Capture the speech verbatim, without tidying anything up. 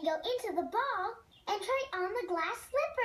go into the ball and try on the glass slipper.